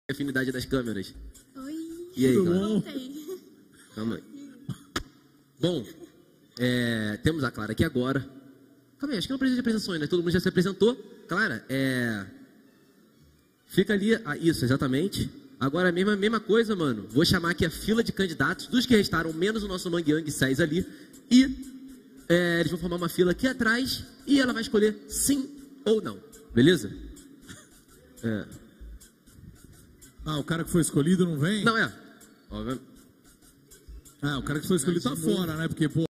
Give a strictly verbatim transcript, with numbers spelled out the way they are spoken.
afinidade das câmeras. Oi. E aí, Tudo Clara? bom? Calma aí. Bom, é, temos a Clara aqui agora. Calma aí, acho que não precisa de apresentações, né? Todo mundo já se apresentou. Clara, é... Fica ali... Ah, isso, exatamente. Agora, a mesma, mesma coisa, mano. Vou chamar aqui a fila de candidatos, dos que restaram, menos o nosso Mangue Yang seis ali. E é, eles vão formar uma fila aqui atrás e ela vai escolher sim ou não. Beleza? É... Ah, o cara que foi escolhido não vem? Não, é. Ó, ah, o cara que foi escolhido tá fora, né? Porque, pô...